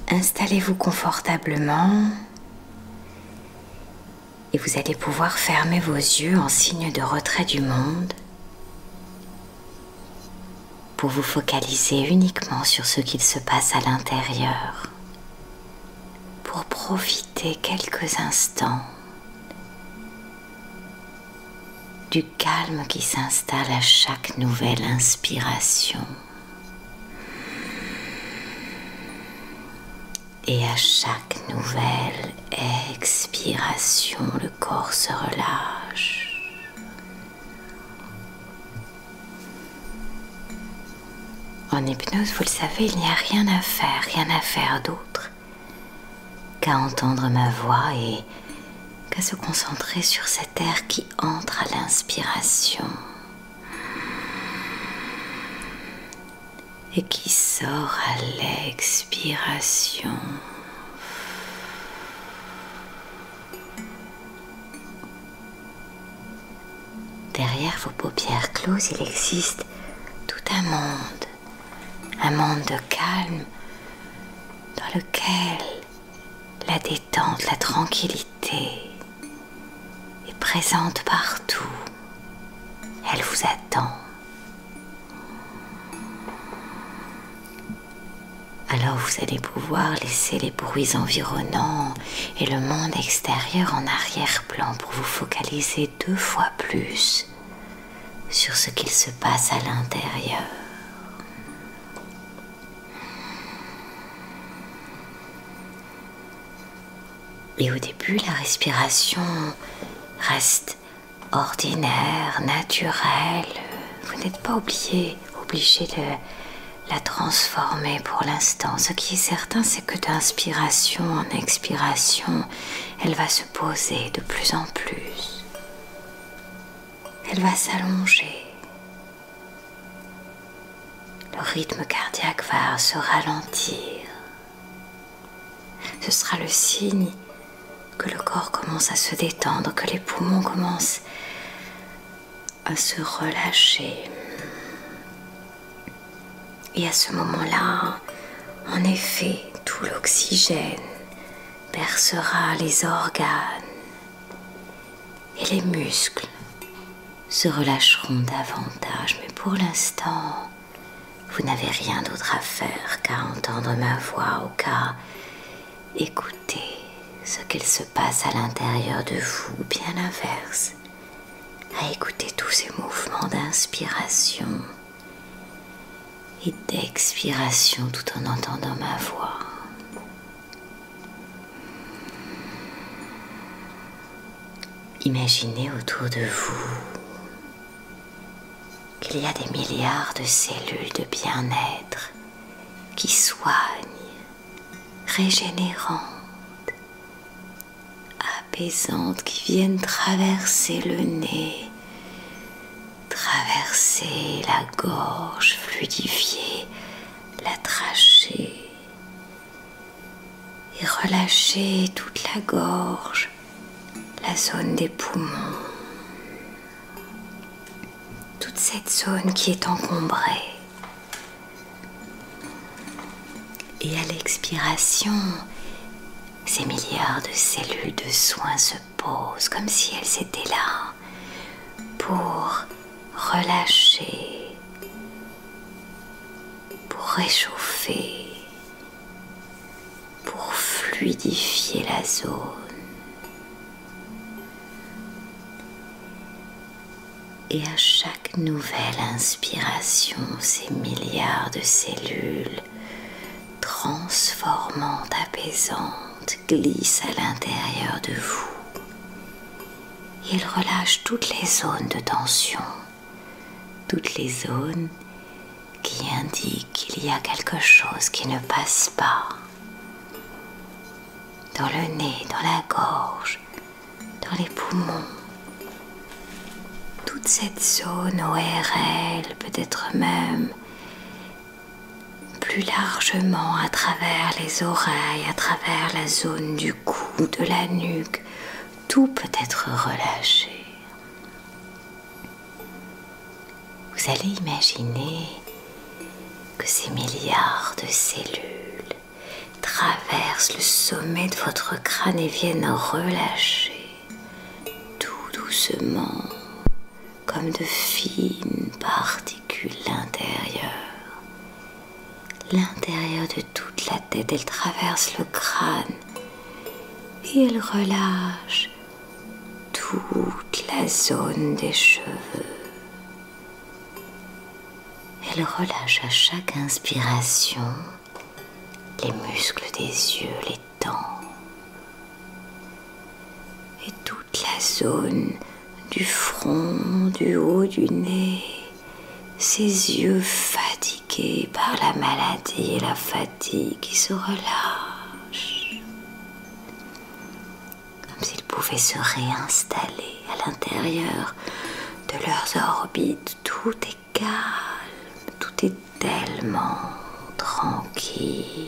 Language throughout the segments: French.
installez-vous confortablement et vous allez pouvoir fermer vos yeux en signe de retrait du monde pour vous focaliser uniquement sur ce qu'il se passe à l'intérieur, pour profiter quelques instants du calme qui s'installe à chaque nouvelle inspiration et à chaque nouvelle expiration, le corps se relâche. En hypnose, vous le savez, il n'y a rien à faire d'autre qu'à entendre ma voix et qu'à se concentrer sur cet air qui entre à l'inspiration et qui sort à l'expiration. Derrière vos paupières closes, il existe tout un monde de calme dans lequel la détente, la tranquillité est présente partout. Elle vous attend. Alors vous allez pouvoir laisser les bruits environnants et le monde extérieur en arrière-plan pour vous focaliser 2 fois plus sur ce qu'il se passe à l'intérieur. Et au début, la respiration reste ordinaire, naturelle. Vous n'êtes pas obligé de la transformer pour l'instant. Ce qui est certain, c'est que d'inspiration en expiration, elle va se poser de plus en plus. Elle va s'allonger. Le rythme cardiaque va se ralentir. Ce sera le signe que le corps commence à se détendre, que les poumons commencent à se relâcher. Et à ce moment-là, en effet, tout l'oxygène bercera les organes et les muscles se relâcheront davantage. Mais pour l'instant, vous n'avez rien d'autre à faire qu'à entendre ma voix ou qu'à écouter ce qu'il se passe à l'intérieur de vous, ou bien l'inverse, à écouter tous ces mouvements d'inspiration et d'expiration tout en entendant ma voix. Imaginez autour de vous qu'il y a des milliards de cellules de bien-être qui soignent, régénérantes, apaisantes, qui viennent traverser le nez, traverser la gorge, fluidifier la trachée et relâcher toute la gorge, la zone des poumons, toute cette zone qui est encombrée. Et à l'expiration, ces milliards de cellules de soins se posent comme si elles étaient là pour relâcher, pour réchauffer, pour fluidifier la zone. Et à chaque nouvelle inspiration, ces milliards de cellules transformantes, apaisantes, glissent à l'intérieur de vous. Et ils relâchent toutes les zones de tension, toutes les zones qui indiquent qu'il y a quelque chose qui ne passe pas. Dans le nez, dans la gorge, dans les poumons. Toute cette zone ORL, peut-être même plus largement à travers les oreilles, à travers la zone du cou, de la nuque, tout peut être relâché. Vous allez imaginer que ces milliards de cellules traversent traversent le sommet de votre crâne et viennent relâcher tout doucement, comme de fines particules l'intérieur de toute la tête. Elle traverse le crâne et elle relâche toute la zone des cheveux. Elle relâche à chaque inspiration les muscles des yeux, les dents et toute la zone du front, du haut du nez, ses yeux fatigués par la maladie et la fatigue qui se relâchent, comme s'ils pouvaient se réinstaller à l'intérieur de leurs orbites. Tout est calme, tout est tellement tranquille.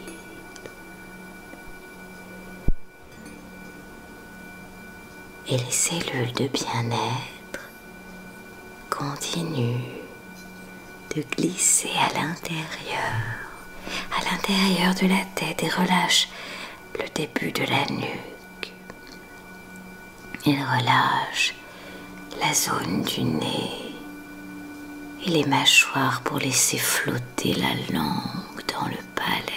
Et les cellules de bien-être continuent de glisser à l'intérieur de la tête et relâchent le début de la nuque. Ils relâchent la zone du nez et les mâchoires pour laisser flotter la langue dans le palais.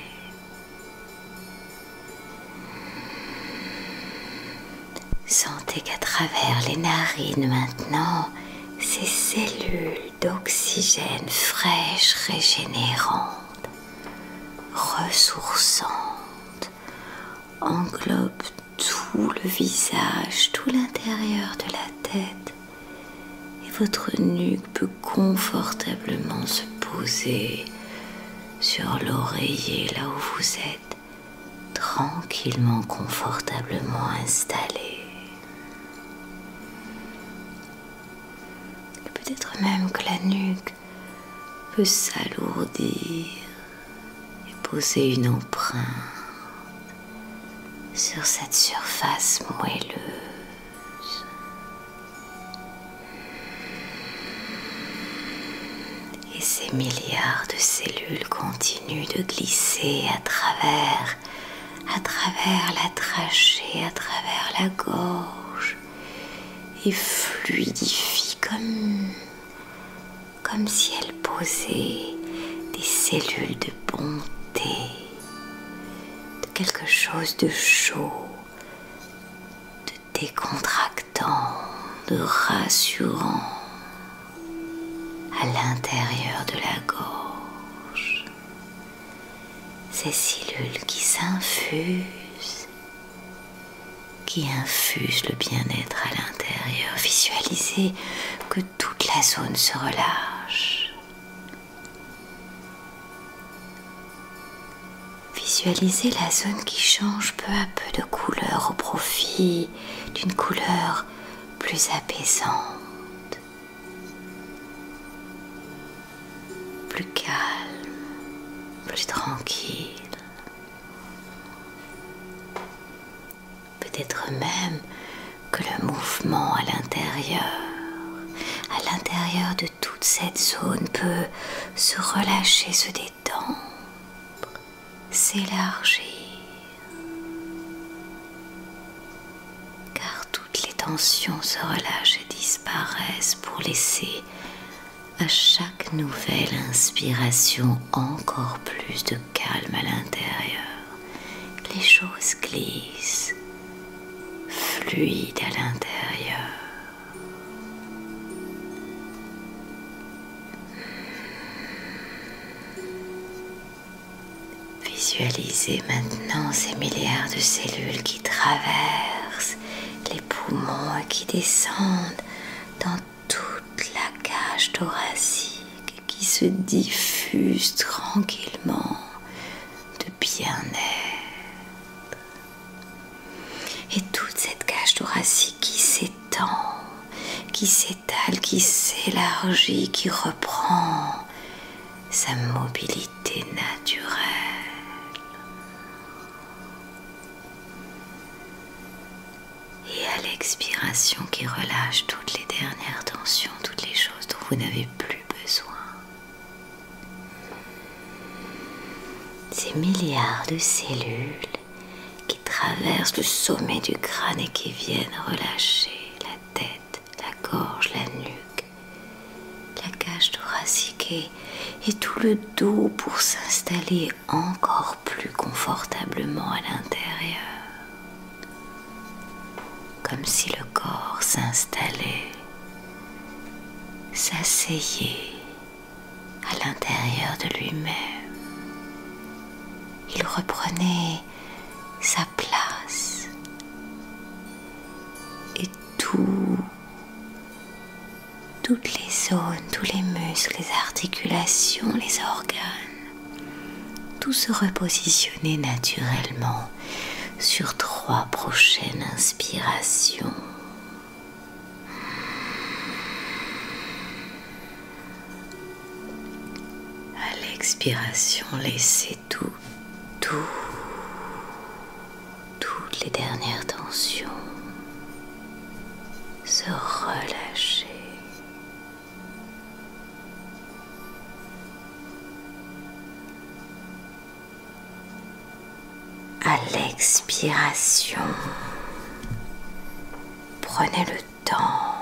Sentez qu'à travers les narines maintenant, ces cellules d'oxygène fraîches, régénérantes, ressourçantes, englobent tout le visage, tout l'intérieur de la tête. Et votre nuque peut confortablement se poser sur l'oreiller là où vous êtes, tranquillement, confortablement installé. Peut-être même que la nuque peut s'alourdir et poser une empreinte sur cette surface moelleuse. Et ces milliards de cellules continuent de glisser à travers la trachée, à travers la gorge, et fluidifient comme si elles posaient des cellules de bonté, de quelque chose de chaud, de décontractant, de rassurant à l'intérieur de la gorge. Ces cellules qui s'infusent, qui infuse le bien-être à l'intérieur. Visualisez que toute la zone se relâche. Visualisez la zone qui change peu à peu de couleur au profit d'une couleur plus apaisante, plus calme, plus tranquille. Peut-être même que le mouvement à l'intérieur de toute cette zone peut se relâcher, se détendre, s'élargir, car toutes les tensions se relâchent et disparaissent pour laisser à chaque nouvelle inspiration encore plus de calme à l'intérieur. Les choses glissent, fluide à l'intérieur. Visualisez maintenant ces milliards de cellules qui traversent les poumons et qui descendent dans toute la cage thoracique, qui se diffusent tranquillement de bien-être. Et toute cette cage thoracique qui s'étend, qui s'étale, qui s'élargit, qui reprend sa mobilité naturelle. Et à l'expiration qui relâche toutes les dernières tensions, toutes les choses dont vous n'avez plus besoin. Ces des milliards de cellules qui traversent le sommet du crâne et qui viennent relâcher la tête, la gorge, la nuque, la cage thoracique et tout le dos pour s'installer encore plus confortablement à l'intérieur. Comme si le corps s'installait, s'asseyait à l'intérieur de lui-même. Il reprenait sa place et toutes les zones, tous les muscles, les articulations, les organes, tout se repositionnait naturellement sur 3 prochaines inspirations. À l'expiration, laissez toutes les dernières tensions se relâcher. À l'expiration, prenez le temps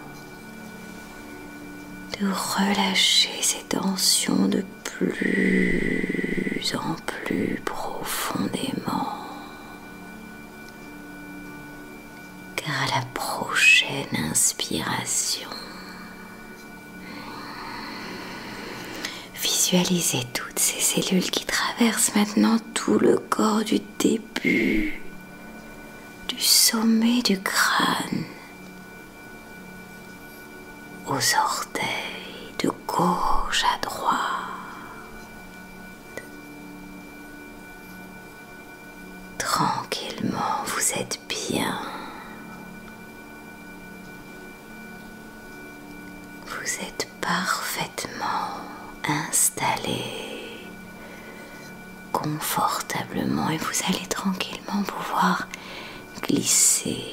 de relâcher ces tensions de plus en plus profondément. Car à la prochaine inspiration, visualisez toutes ces cellules qui traversent maintenant tout le corps du début, du sommet du crâne, aux orteils, de gauche à droite. Tranquillement, vous êtes bien. Vous êtes parfaitement installé, confortablement, et vous allez tranquillement pouvoir glisser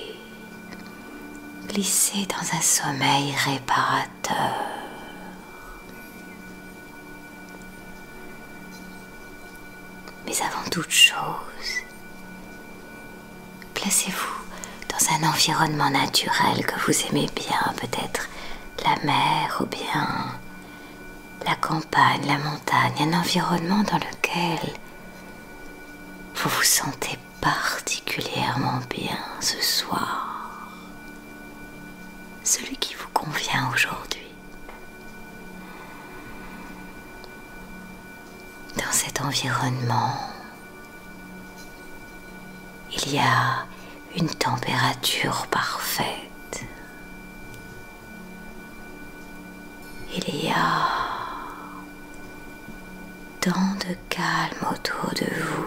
dans un sommeil réparateur. Mais avant toute chose, placez-vous dans un environnement naturel que vous aimez bien, peut-être la mer ou bien la campagne, la montagne, un environnement dans lequel vous vous sentez particulièrement bien ce soir, celui qui vous convient aujourd'hui. Dans cet environnement, il y a une température parfaite. Il y a tant de calme autour de vous.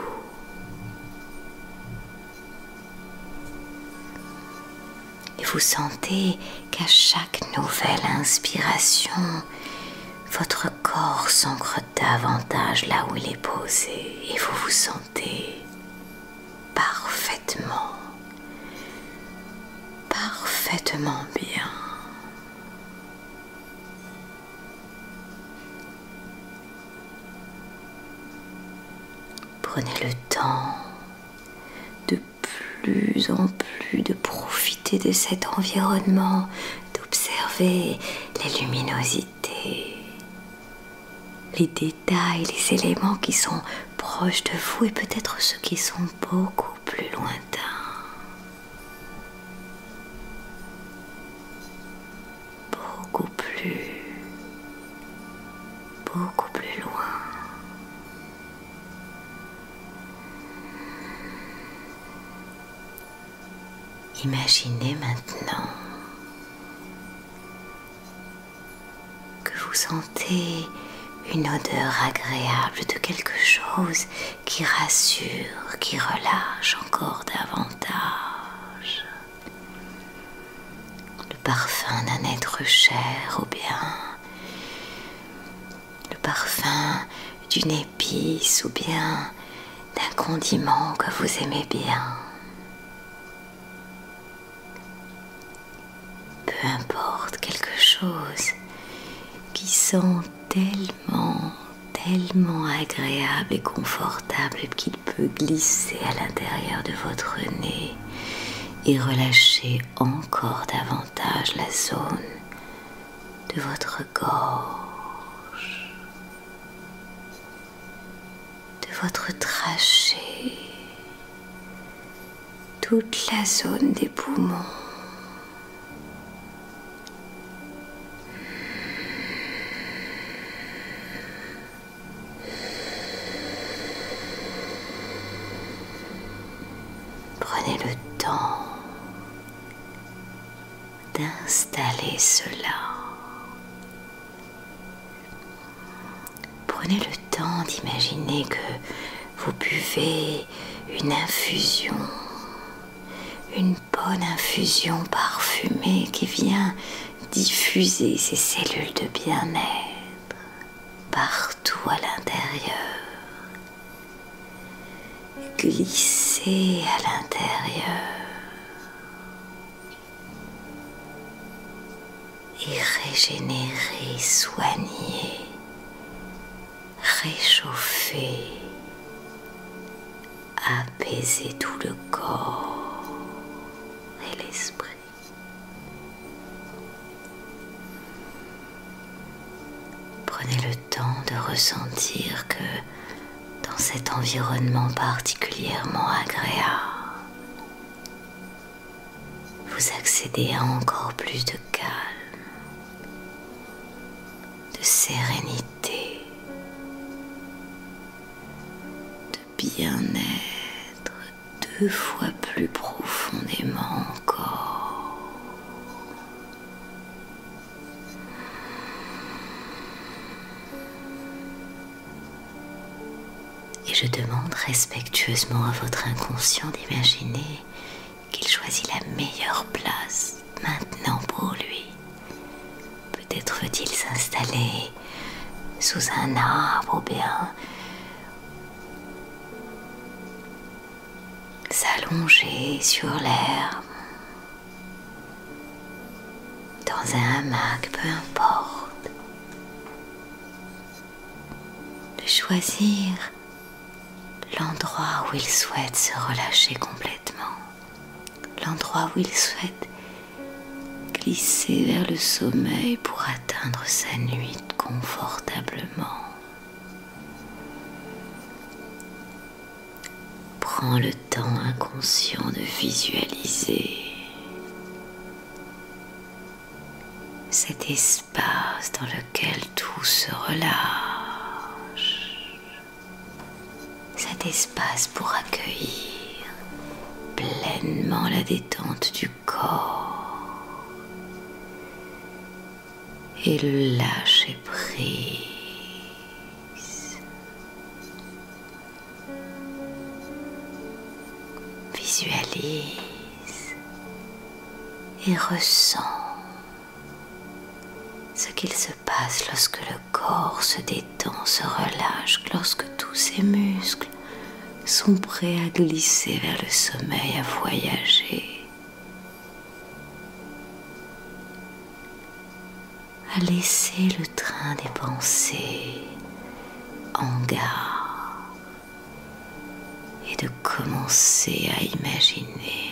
Et vous sentez qu'à chaque nouvelle inspiration, votre corps s'ancre davantage là où il est posé et vous vous sentez parfaitement bien. Prenez le temps de plus en plus de profiter de cet environnement, d'observer les luminosités, les détails, les éléments qui sont proches de vous et peut-être ceux qui sont beaucoup plus lointains. Beaucoup plus loin. Imaginez maintenant que vous sentez une odeur agréable de quelque chose qui rassure, qui relâche encore davantage. Le parfum d'un être cher ou bien le parfum d'une épice ou bien d'un condiment que vous aimez bien. Peu importe, quelque chose qui sent tellement tellement agréable et confortable qu'il peut glisser à l'intérieur de votre nez et relâcher encore davantage la zone de votre gorge, de votre trachée, toute la zone des poumons. Prenez le temps d'installer cela. Prenez le temps d'imaginer que vous buvez une infusion, une bonne infusion parfumée qui vient diffuser ces cellules de bien-être partout à l'intérieur. Glissez à l'intérieur et régénérer, soigner, réchauffer, apaiser tout le corps et l'esprit. Prenez le temps de ressentir que dans cet environnement particulièrement agréable, vous accédez à encore plus de calme, de sérénité, de bien-être 2 fois plus profondément encore. Et je demande respectueusement à votre inconscient d'imaginer qu'il choisit la meilleure place maintenant pour lui. Peut-être veut-il s'installer sous un arbre ou bien s'allonger sur l'herbe, dans un hamac, peu importe. De choisir l'endroit où il souhaite se relâcher complètement, l'endroit où il souhaite glisser vers le sommeil pour atteindre sa nuit confortablement. Prends le temps inconscient de visualiser cet espace dans lequel tout se relâche. Cet espace pour accueillir pleinement la détente du corps et le lâcher prise. Visualise et ressens ce qu'il se passe lorsque le corps se détend, se relâche, lorsque tous ses muscles sont prêts à glisser vers le sommeil, à voyager, à laisser le train des pensées en gare et de commencer à imaginer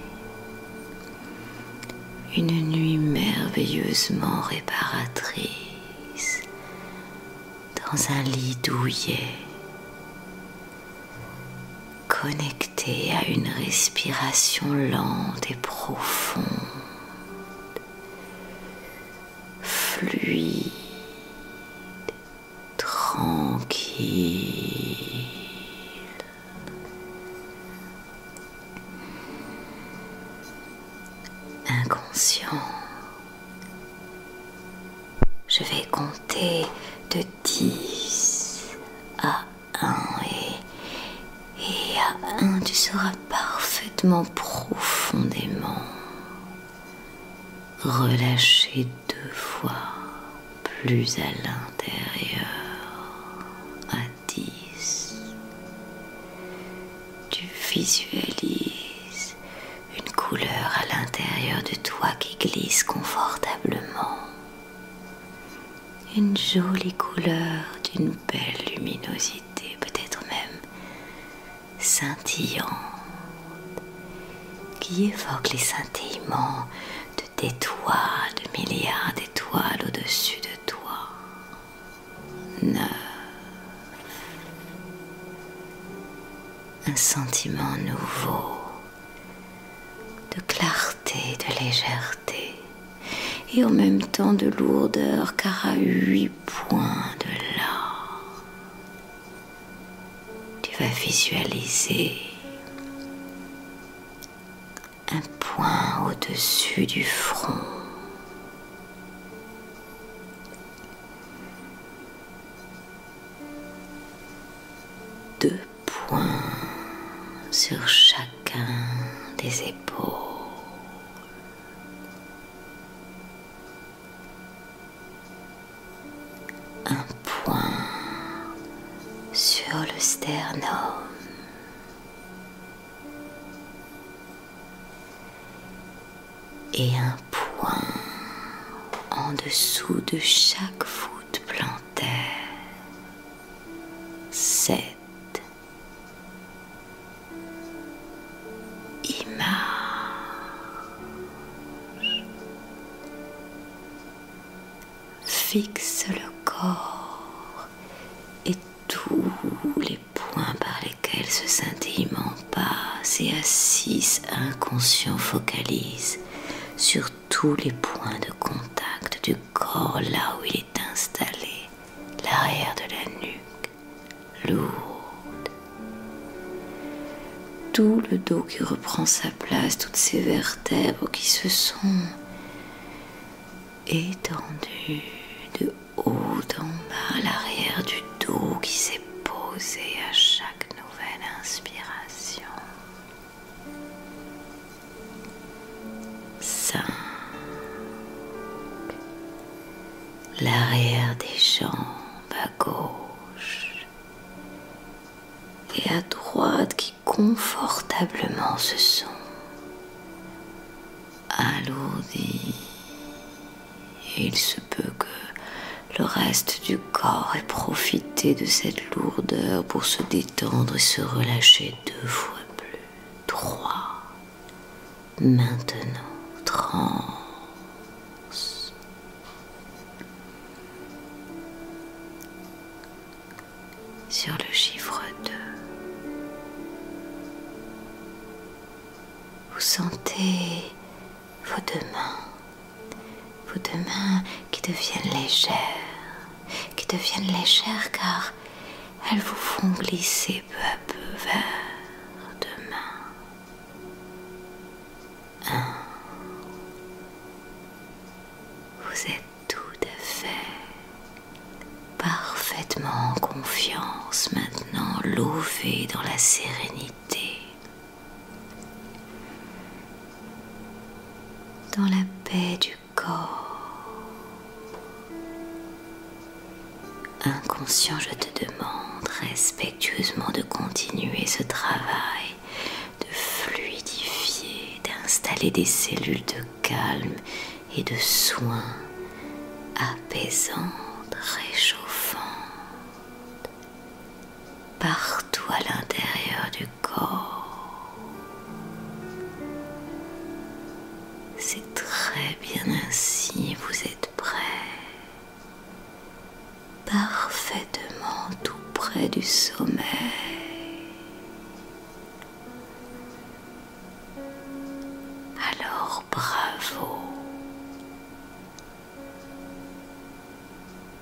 une nuit merveilleusement réparatrice dans un lit douillet, connecté à une respiration lente et profonde, fluide, tranquille. Inconscient. Je vais compter de 10 à 1 et à 1 tu seras parfaitement profondément relâché 2 fois plus à l'intérieur. À 10 tu visualises une couleur à l'intérieur de toi qui glisse confortablement. Une jolie couleur du d'une belle luminosité, peut-être même scintillante, qui évoque les scintillements d'étoiles, de milliards d'étoiles au-dessus de toi. 9. Un sentiment nouveau de clarté, de légèreté et en même temps de lourdeur, car à 8 points de là, tu vas visualiser un point au-dessus du front. Deux points sur chacun des épaules. Un point sur le sternum. Et un point en dessous de chaque voûte plantaire. 7 images. Fixe le corps et tous les points par lesquels ce scintillement passe, et à 6 inconscient focalise sur tous les points de contact du corps, là où il est installé, l'arrière de la nuque, lourde, tout le dos qui reprend sa place, toutes ces vertèbres qui se sont étendues de haut en bas, l'arrière du dos qui s'est posé à chaque nouvelle inspiration. 5. L'arrière des jambes à gauche et à droite qui confortablement se sont alourdis. Et il se peut que le reste du corps ait profité de cette lourdeur pour se détendre et se relâcher 2 fois plus. 3. Maintenant, transe. Sur le chiffre 2, vous sentez vos deux mains qui deviennent légères car elles vous font glisser peu à peu vers demain. 1. Vous êtes tout à fait, parfaitement en confiance maintenant, lové dans la sérénité, dans la paix du corps. Inconscient, je te demande respectueusement de continuer ce travail, de fluidifier, d'installer des cellules de calme et de soins apaisantes, réchauffantes, partout à l'intérieur du corps. C'est très bien ainsi, vous êtes prêts, parfaitement tout près du sommeil. Alors bravo.